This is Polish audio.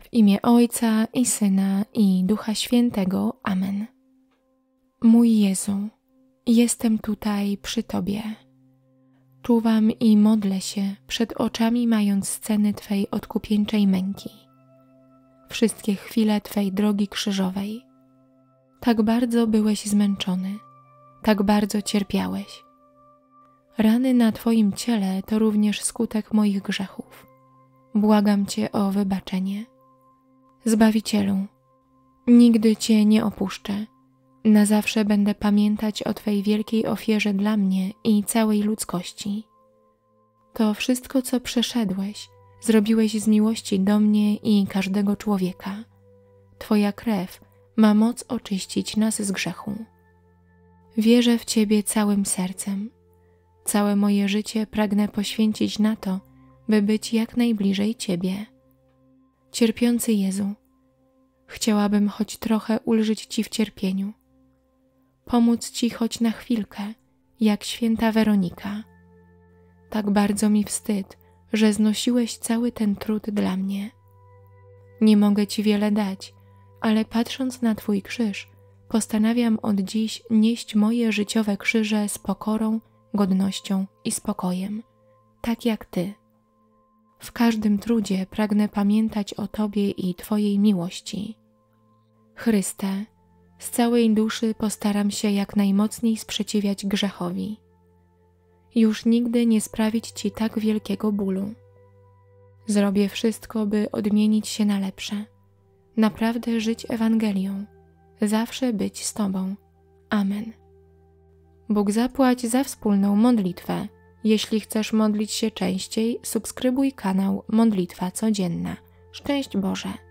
W imię Ojca i Syna i Ducha Świętego. Amen. Mój Jezu, jestem tutaj przy Tobie. Czuwam i modlę się przed oczami, mając sceny Twej odkupieńczej męki. Wszystkie chwile Twej drogi krzyżowej. Tak bardzo byłeś zmęczony, tak bardzo cierpiałeś. Rany na Twoim ciele to również skutek moich grzechów. Błagam Cię o wybaczenie. Zbawicielu, nigdy Cię nie opuszczę. Na zawsze będę pamiętać o Twej wielkiej ofierze dla mnie i całej ludzkości. To wszystko, co przeszedłeś, zrobiłeś z miłości do mnie i każdego człowieka. Twoja krew ma moc oczyścić nas z grzechu. Wierzę w Ciebie całym sercem. Całe moje życie pragnę poświęcić na to, by być jak najbliżej Ciebie. Cierpiący Jezu, chciałabym choć trochę ulżyć Ci w cierpieniu. Pomóc Ci choć na chwilkę, jak święta Weronika. Tak bardzo mi wstyd, że znosiłeś cały ten trud dla mnie. Nie mogę Ci wiele dać, ale patrząc na Twój krzyż, postanawiam od dziś nieść moje życiowe krzyże z pokorą, godnością i spokojem, tak jak Ty. W każdym trudzie pragnę pamiętać o Tobie i Twojej miłości. Chryste, z całej duszy postaram się jak najmocniej sprzeciwiać grzechowi. Już nigdy nie sprawić Ci tak wielkiego bólu. Zrobię wszystko, by odmienić się na lepsze. Naprawdę żyć Ewangelią. Zawsze być z Tobą. Amen. Bóg zapłać za wspólną modlitwę. Jeśli chcesz modlić się częściej, subskrybuj kanał Modlitwa Codzienna. Szczęść Boże!